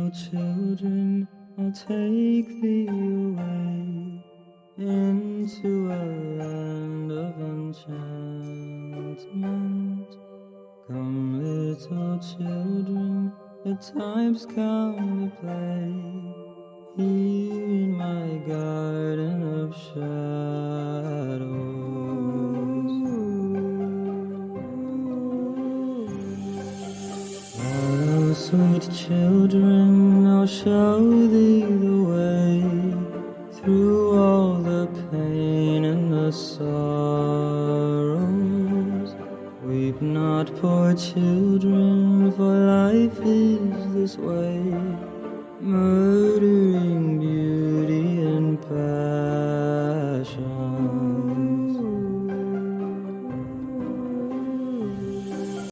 Little children, I'll take thee away into a land of enchantment. Come, little children, the time's come to play here in my garden of shadows. Follow, sweet children, I'll show thee the way through all the pain and the sorrows. Weep not, poor children, for life is this way, murdering beauty and passion.